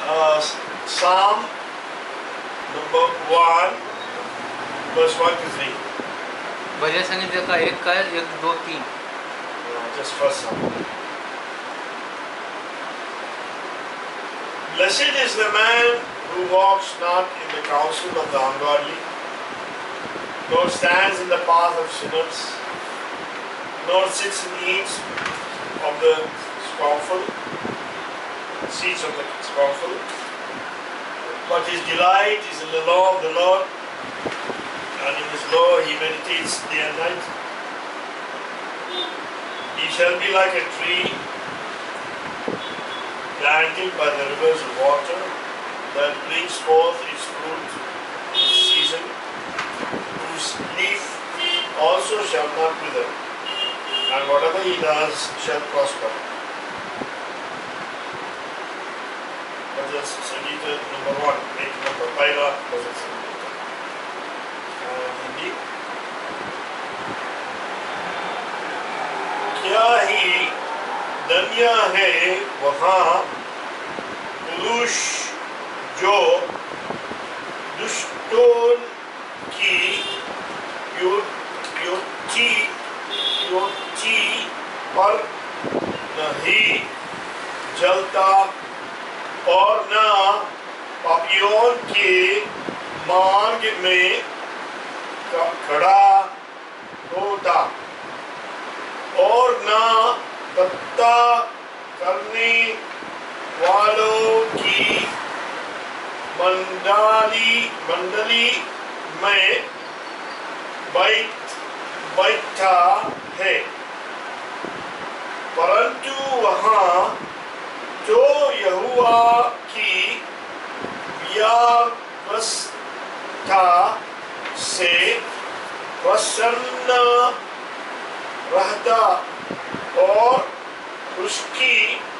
Psalm number 1, verse 1 to 3. भजन संगीत का 1 का 1, 2, 3. Just first Psalm. Blessed is the man who walks not in the counsel of the ungodly, nor stands in the path of sinners, nor sits in the seats of the scornful, but his delight is in the law of the Lord, and in his law he meditates day and night. He shall be like a tree planted by the rivers of water, that brings forth its fruit in its season, whose leaf also shall not wither, and whatever he does shall prosper. Bhajan Sangeeta number 1, एक number पहला भजन संगीत. हिंदी. क्या ही धन्य है वहाँ पुरुष जो दुष्टों की युक्ति पर नहीं जलता और न पापियों के मार्ग में खड़ा होता, और न दत्ता करने वालों की मंडली में बैठा है, परंतु वहाँ जो यहोवा की व्यवस्था से प्रसन्न रहता और उसकी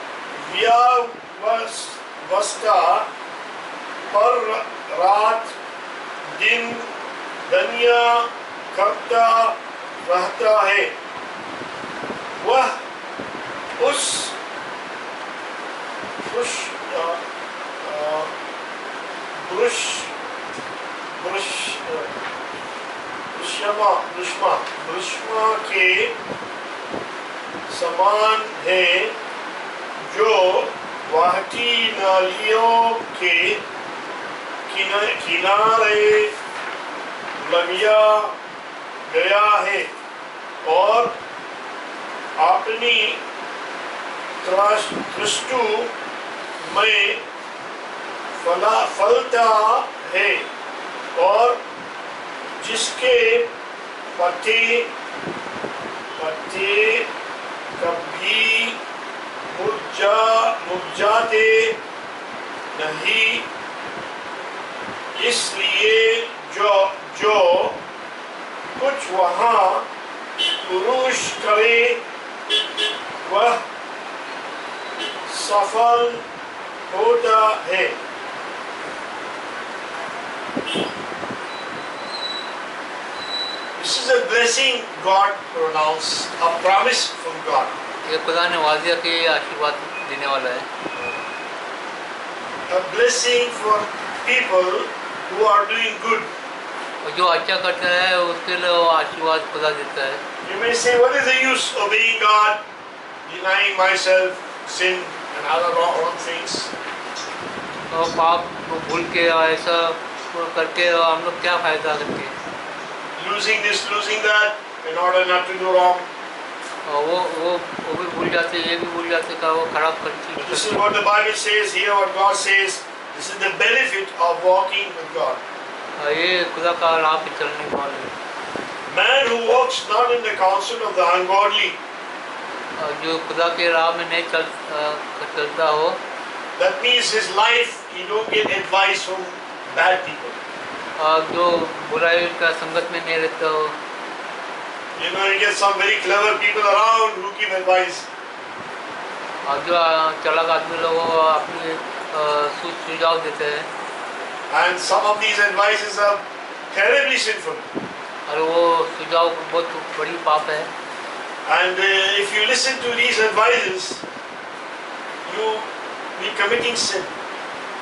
व्यवस्था पर रात दिन धन्य करता रहता है, वह उस भृष्मा के समान है, जो वाहती नालियों के किनारे लगिया गया है, और अपनी दृष्टि में फलता है, और जिसके पत्ते कभी मुरझाते नहीं, इसलिए जो कुछ वहाँ पुरुष करे वह सफल होता है. This is a blessing God pronounced, a promise from God. ये खुदा ने वादिया के आशीर्वाद देने वाला है. A blessing for people who are doing good. और जो अच्छा करता है उसके लिए वो आशीर्वाद खुदा देता है. You may say, what is the use of obeying God, denying myself, sin and other wrong things? और पाप को भूल के ऐसा करके हम लोग क्या फायदा करके? Losing this, losing that, in order not to do wrong. वो भी भूल जाते, ये भी भूल जाते का वो खराब करती. This is what the Bible says here. What God says. This is the benefit of walking with God. ये खुदा का राह पे चलने वाले. Man who walks not in the counsel of the ungodly. जो खुदा के राह में नहीं चलता हो. That means his life he don't get advice from bad people. जो बुराई का संगत में नहीं रहता हो. You know, you get some very clever people around who give advice. और जो चालाक आदमी लोग अपनी सुझाव देते हैं. And some of these advices are terribly sinful. और वो सुझाव बहुत बड़ी पाप है. And if you listen to these advices, you be committing sin.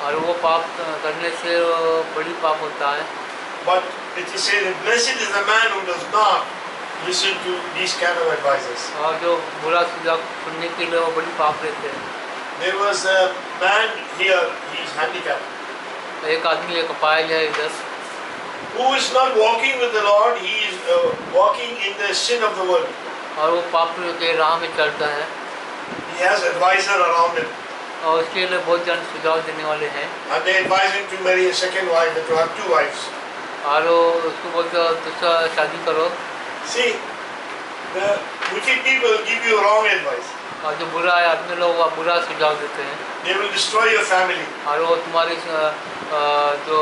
और वो पाप करने से बड़ी पाप होता है। But it is said that blessed is the man who does not listen to these kind of advices. और जो बुरा सुझाव सुनने के लिए वो बड़ी पाप लेते हैं। There was a man here, he is handicapped, एक आदमी एक अपाहिज है इधर, who is not walking with the Lord, he is walking in the sin of the world. और वो पाप के राह में चलता है। He has advisor around him, और उसके लिए बहुत जन सुझाव देने वाले हैं। and they advise him to marry a second wife and to have two wives. और वो उसको बोलते हैं दूसरा शादी करो। See, the wicked people give you wrong advice. और जो बुरा है आदमी लोग वो बुरा सुझाव देते हैं। They will destroy your family. और वो तुम्हारी जो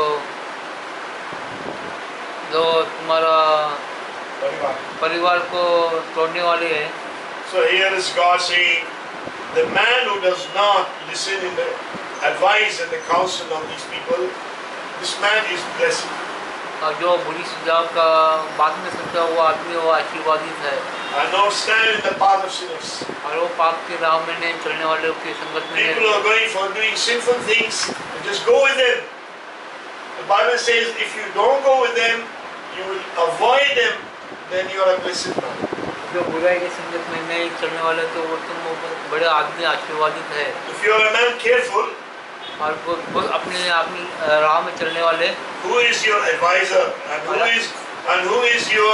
जो तुम्हारा परिवार को तोड़ने वाले हैं। So here is God saying, the man who does not listen in the advice and the counsel of these people, this man is blessed. और जो बुरी सुझाव का बात में सुनता वो आदमी वो आशीर्वादित है। And not stand in the path of sinners. और वो पाप की राह में नहीं चलने वाले की संगत में People who are going for doing sinful things, just go with them. The Bible says, if you don't go with them, you will avoid them, then you are a blessed man. जो बुराई की संगत में नहीं चलने वाले तो वो तुम बड़े आदमी आशीर्वादित है। If you are a man careful, और वो अपने राह में चलने वाले, who is your advisor and who is your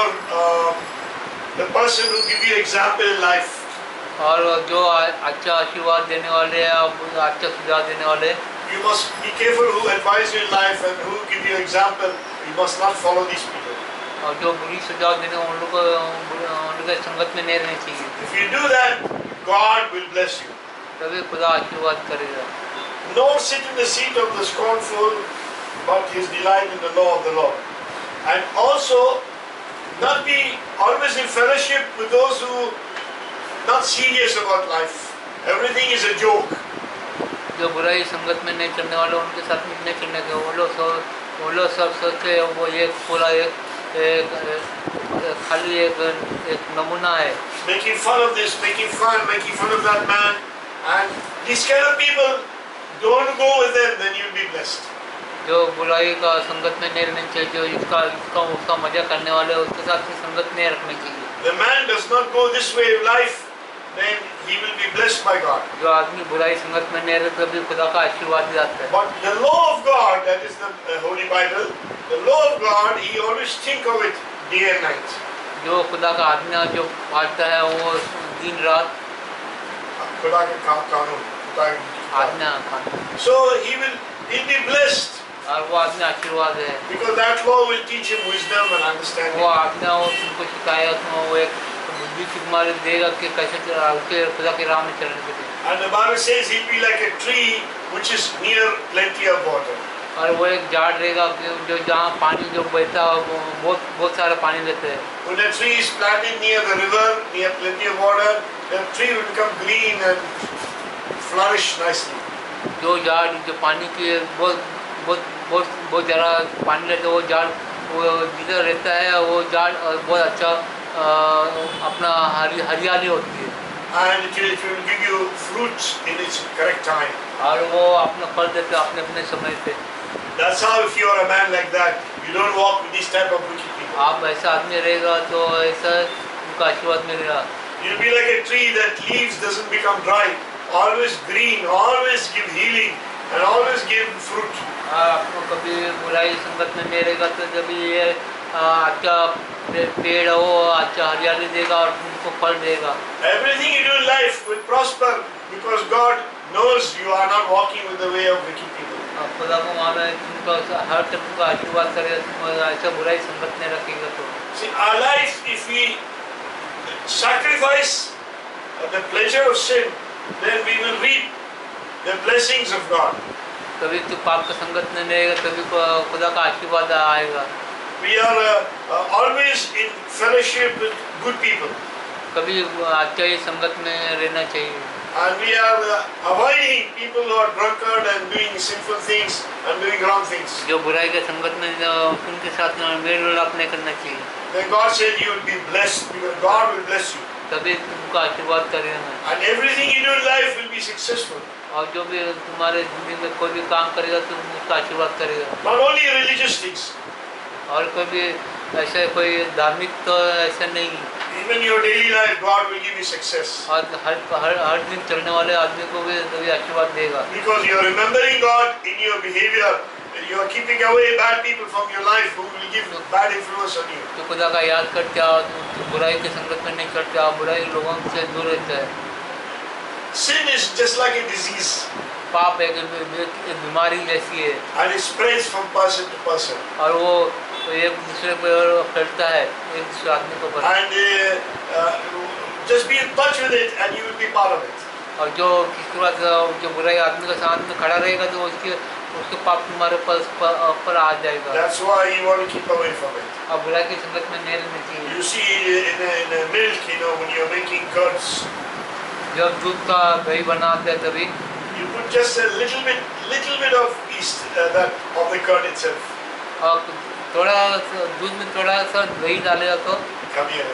the person who give you example in life? और जो अच्छा आशीर्वाद देने वाले हैं, अच्छा सुझाव देने वाले, You must be careful who advise you in life and who give you example. You must not follow these people. और जो बुरी सुझाव देने उन लोग को संगत में नहीं रहनी चाहिए। If you do that, God will bless you. तभी खुदा आशीर्वाद करेगा। Nor sit in the seat of the scornful, but his delight in the law of the Lord. And also, not be always in fellowship with those who not serious about life. Everything is a joke. जो बुराई संगत में नहीं चलने वाले उनके साथ में नहीं चलने के वो लोग सब सोचते हैं वो एक पूरा एक खाली एक नमूना है। Making fun of this, making fun of that man, and these kind of people, don't go with them, then you'll be blessed. जो बुराई का संगत में नहीं रहना चाहिए, जो उसका मजा करने वाले उसके साथ में संगत नहीं रखनी चाहिए। The man does not go this way of life, then he will be blessed by God. जो आदमी बुराई संगत में नहीं रहता तभी खुदा का आशीर्वाद आता है। But the law of God, that is the Holy Bible, the law of God, he always think of it day and night. जो खुदा का आज्ञा जो पालता है वो दिन रात खुदा के कानून, खुदा के आज्ञा कानून। So he'll be blessed. और वो आज्ञा आशीर्वाद है। Because that law will teach him wisdom and understanding. वो आज्ञा वो तुमको सिखाएगा, तुम वो एक बुद्धि तुम्हारे देगा कि कैसे उसके खुदा के राह में चलने के लिए। And the Bible says he'll be like a tree which is near plenty of water. और वो एक झाड़ रहेगा जो जहाँ पानी जो बहता है वो बहुत सारा पानी लेते हैं। When a tree is planted near the river, near plenty of water, the tree will become green and flourish nicely. जो झाड़ जो पानी की बहुत ज़्यादा पानी लेते वो झाड़ वो जिधर रहता है वो झाड़ बहुत अच्छा अपना हरियाली होती है। And it will give you fruits in its correct time. और वो अपना फल देते अपने अपने समय पे। That's how if you are a man like that, you don't walk with these type of wicked people. आप ऐसा आदमी रहेगा तो ऐसा उनका आशीर्वाद मिलेगा। You'll be like a tree that leaves doesn't become dry, always green, always give healing, and always give fruit. आपको कभी बुराई संगत में नहीं रहेगा तो जब ये अच्छा पेड़ हो अच्छा हरियाली देगा और तुमको फल देगा। Everything you do in life will prosper because God knows you are not walking with the way of wicked people. खुदा को मालूम है तुमको हर तरह का आशीर्वाद करेगा, तुम ऐसा बुराई संगत में रखेगा तो। See, our life, if we sacrifice the pleasure of sin, then we will reap the blessings of God. कभी तो पाप का संगत में रहेगा तभी खुदा का आशीर्वाद आएगा। We are always in fellowship with good people. कभी अच्छा ही संगत में रहना चाहिए। And we are avoiding people who are drunkard and doing sinful things and doing wrong things. जो बुराई के संगत में उनके साथ मेल मिलाप नहीं करना चाहिए। Then God said you will be blessed because God will bless you. तभी तुमको आशीर्वाद करेगा। And everything you do in life will be successful. और जो भी तुम्हारे जिंदगी में कोई भी काम करेगा तुम उसका आशीर्वाद करेगा। Not only religious things, और कोई भी ऐसे कोई धार्मिक तो ऐसा नहीं, even your daily life, God will give you success. और हर दिन चलने वाले आदमी को भी कभी आशीर्वाद देगा। Because you are remembering God in your behavior, you are keeping away bad people from your life who will give bad influence on you. तो खुदा का याद करते आओ, बुराई की संगत में नहीं करते आओ, बुराई लोगों से दूर रहता है। Sin is just like a disease, पाप एक बीमारी जैसी है, and it spreads from person to person. और वो एक दूसरे पे फैलता है, एक दूसरे आदमी को पर। And just be in touch with it, and you will be part of it. और जो किसके बाद जो बुराई आदमी के साथ में खड़ा रहेगा तो उसके पाप तुम्हारे पर आ जाएगा। That's why you want to keep away from it. अब बुराई की संगत में नहीं रहना चाहिए। You see, in a milk, when you're making curds, जब दूध का दही बनाते हैं तभी you put just a little bit of yeast that of the curd itself. और थोड़ा दूध में थोड़ा सा दही डालेगा तो Come here.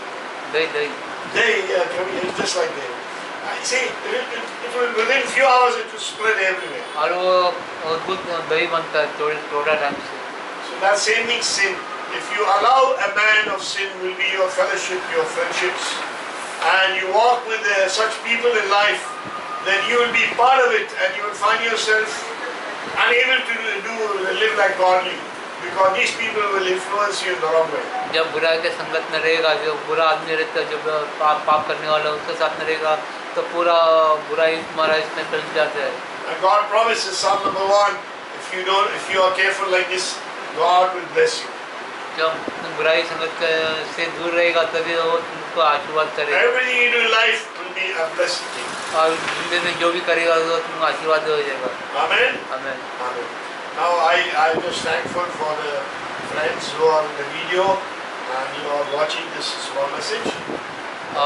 दही Yeah, come here. It's just like that. See, it will within few hours it will spread everywhere. और वो दूध दही बनता है थोड़ा टाइम से। So that same thing, sin. If you allow a man of sin will be your fellowship, your friendships, and you walk with such people in life, then you will be part of it, and you will find yourself unable to live like godly, because these people will influence you in the wrong way. जब बुराई के संगत में रहेगा, जो बुरा आदमी रहता है, जब पाप करने वाला उसके साथ में रहेगा तो पूरा बुराई तुम्हारा इसमें फैल जाता है। And God promises, Psalm number 1, if you are careful like this, God will bless you. जब तुम बुराई संगत से दूर रहेगा तभी वो तुमको आशीर्वाद करेगा। Everything you do in life will be a blessed thing. और जिंदगी में जो भी करेगा वो तुमको आशीर्वाद हो जाएगा। Amen. आमीन। Amen. Now I'm just thankful for the friends who are in the video and you are watching this small message. और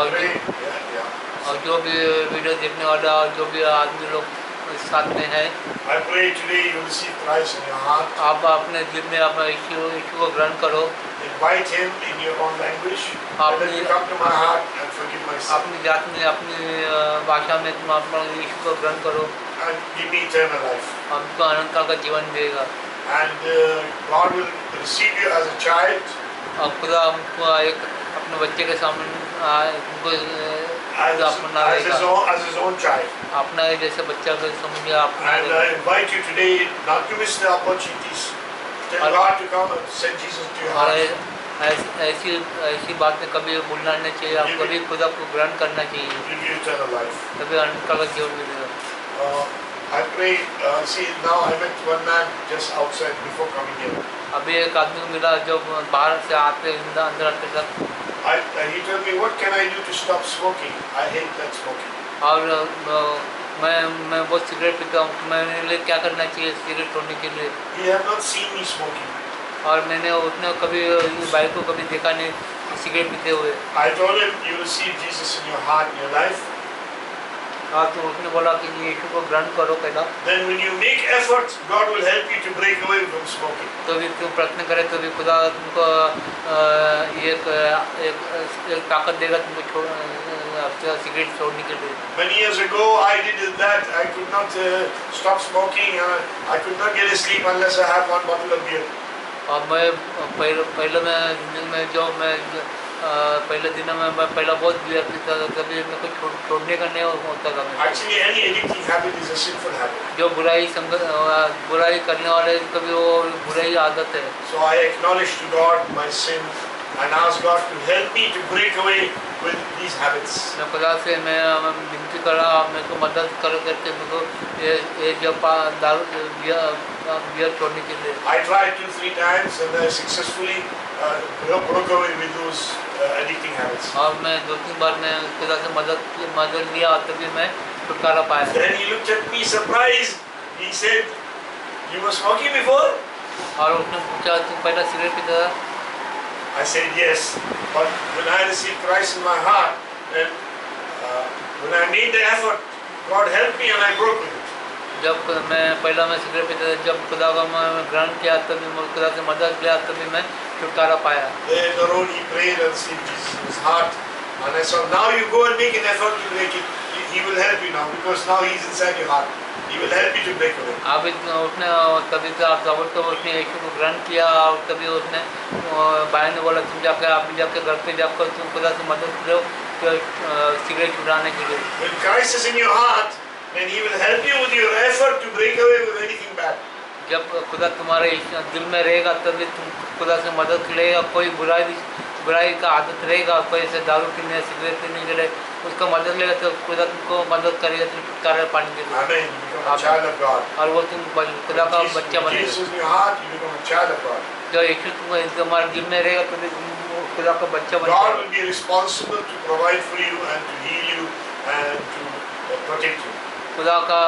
Yeah. और जो भी वीडियो देखने वाला और जो भी आदमी लोग साथ में है, I pray today you receive Christ in your heart. आप अपने दिल में आप यीशु को ग्रहण करो। Invite Him in your own language. Let Him come to my heart and forgive my sin. अपनी जात में अपनी भाषा में तुम अपना यीशु को ग्रहण करो And give me eternal life. हमको अनंत काल का जीवन देगा। And God will receive you as a child. और खुदा हमको एक अपने बच्चे के सामने तुमको As his own child. अपना जैसे बच्चा को समझे अपना। And I invite you today not to miss the opportunities. Tell God to come and send Jesus to your heart. ऐसी बातें कभी भूलना नहीं चाहिए, आप कभी खुदा को ग्रहण करना चाहिए, Give you eternal life. तभी अनंत काल का जीवन मिलेगा। I pray. See, now I met one man just outside before coming here. अभी एक आदमी को मिला जब बाहर से आते अंदर आते तक। He told me, what can I do to stop smoking? I hate that smoking. और मैं बहुत सिगरेट पीता हूँ, मेरे लिए क्या करना चाहिए सिगरेट छोड़ने के लिए? He have not seen me smoking. और मैंने उसने कभी भाई को कभी देखा नहीं सिगरेट पीते हुए। I told him, you receive Jesus in your heart, in your life. तो उसने बोला कि यीशु को ग्रहण करो पहला। Then when you make effort, God will help you to break away from smoking. तो भी तुम प्रयत्न करे तो भी खुदा तुमको एक ताकत देगा तुमको सिगरेट छोड़ने के लिए। Many years ago, I did that. I could not stop smoking. I could not get a sleep unless I had one bottle of beer. और मैं पहले मैं जिंदगी में जो मैं पहले दिन में मैं पहला बहुत बियर पीता था, कभी मेरे को छोड़ने का नहीं होता था। Actually, any addictive habit is a sinful habit. जो बुराई करने वाले कभी वो बुराई आदत है। So I acknowledge to God my sin and ask God to help me to break away with these habits. मैं खुदा से मैं विनती करा मेरे को मदद करके मेरे को ये जो बियर छोड़ने के लिए। I tried 2-3 times and I successfully broke away with those addicting habits. और मैं 2-3 बार मैं खुदा से मदद लिया तभी मैं छुटकारा पाया। Then he looked at me surprised. He said, "You were smoking before?" और उसने पूछा तुम पहला सिगरेट पीता था? I said yes, but when I received Christ in my heart, then when I made the effort, God helped me and I broke with it. जब मैं cigarette पीता था, जब खुदा का मैं ग्रहण किया तभी खुदा से मदद लिया तभी मैं छुटकारा पाया। Then the Lord, he prayed and received Jesus in his heart, and I said, now you go and make an effort to break it. He He will help you now because now He is inside your heart. He will help you to break away. आप उसने तभी से आप तो उसने यीशु को ग्रहण किया और तभी उसने भाई ने बोला तुम जाकर आप भी जाकर घर पे जाकर तुम खुदा से मदद करो सिगरेट छुड़ाने के लिए. When Christ is in your heart, then He will help you with your effort to break away with anything bad. जब खुदा तुम्हारे दिल में रहेगा तभी तुम खुदा से मदद लेगा. कोई बुराई का आदत रहेगा, कोई ऐसे दारू पीने सिगरेट पीने के लिए उसका मदद लेगा तो खुदा तुमको मदद करेगा छुटकारा पाने के लिए. Amen. You become a child of God. और वो तुम खुदा का बच्चा बनेगा. Jesus is in your heart, you become a child of God. जब यीशु तुम्हारे दिल में रहेगा तभी तुम खुदा का बच्चा बनेगा. God will be responsible to provide for you and to heal you and to protect you. खुदा का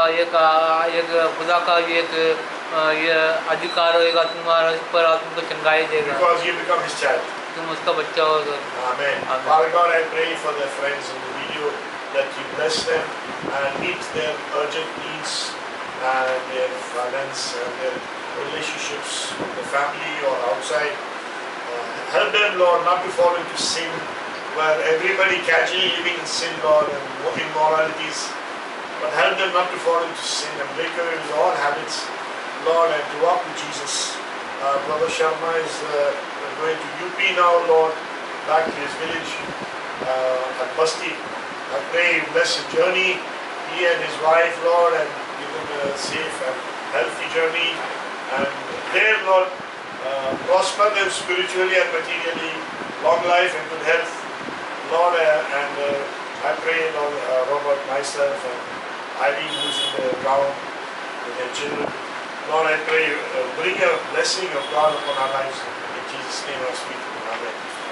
एक ये अधिकार होगा तुम्हारा इस पर, तुमको चंगाई देगा. Because you become His child. तुम उसका बच्चा होगा. Amen. Father God, I pray for the friends in the video that you bless them and meet their urgent needs and their finance and their relationships with the family or outside. Help them, Lord, not to fall into sin where everybody casually living in sin, Lord, and immoralities. But help them not to fall into sin and break away with all habits, Lord, and to walk with Jesus. Brother Sharma is going to UP now, Lord, back to his village at Basti. I pray you bless his journey, he and his wife, Lord, and give them a safe and healthy journey. And there, Lord, prosper them spiritually and materially, long life and good health, Lord. And I pray, Lord, Robert, myself, and Irene, who's in the ground with their children. Lord, I pray, bring a blessing of God upon our lives. In Jesus' name I speak. Amen.